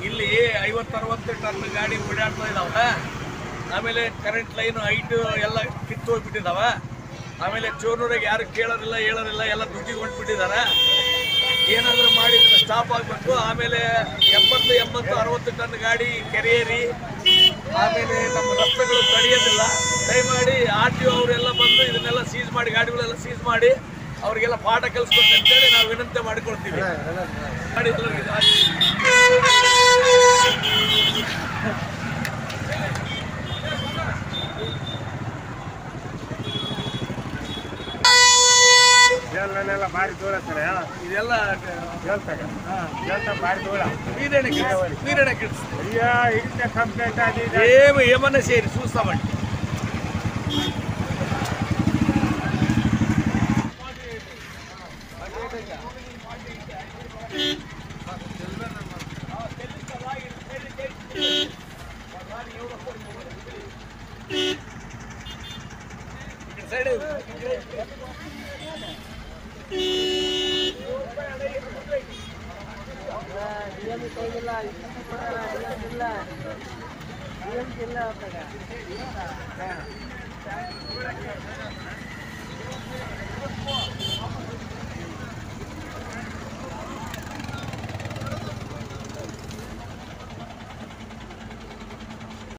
ಇಲ್ಲಿ 50-60 ಟನ್ ಗಾಡಿ ಓಡಾಡ್ತಾ ಇದಾವೆ. ಆಮೇಲೆ ಕರೆಂಟ್ ಲೈನ್ ಹೈಟ್ ಎಲ್ಲ ಕಿತ್ತು ಹೋಗ್ಬಿಟ್ಟಿದಾವೆ. ಆಮೇಲೆ ಚೋರ್ನೂರಿಗೆ ಯಾರು ಕೇಳೋದಿಲ್ಲ ಹೇಳೋದಿಲ್ಲ, ಎಲ್ಲ ದುಡ್ಡಿಗೆ ಹೊಂಟ್ಬಿಟ್ಟಿದ್ದಾರೆ. ಏನಾದರೂ ಮಾಡಿ ಸ್ಟಾಪ್ ಆಗಬೇಕು. ಆಮೇಲೆ 70-80-60 ಟನ್ ಗಾಡಿ ಕೆರೆಯೇರಿ ಆಮೇಲೆ ನಮ್ಮ ರಸ್ತೆಗಳು ತಡೆಯೋದಿಲ್ಲ. ದಯಮಾಡಿ RTO ಅವರೆಲ್ಲ ಬಂದು ಇದನ್ನೆಲ್ಲ ಸೀಸ್ ಮಾಡಿ, ಗಾಡಿಗಳೆಲ್ಲ ಸೀಸ್ ಮಾಡಿ ಅವರಿಗೆಲ್ಲ ಪಾಠ ಕಲಿಸ್ಬೇಕಂತೇಳಿ ನಾವು ವಿನಂತಿ ಮಾಡಿಕೊಳ್ತೀವಿ. ಮಾಡಿ ಎಲ್ಲ ಭಾರಿ ದೂರ ಸರ್, ಇದೆಲ್ಲ ಭಾರಿ ದೂರ ವೀರಣ್ಣ ಕಿಡಿಸ್ತೀವಿ. ಇದಕ್ಕೆ ಕಂಪ್ಲೇಂಟ್ ఏమన్నా చేయరు, చూస్తామండి. సైడ్ ಜಿಲ್ಲಾ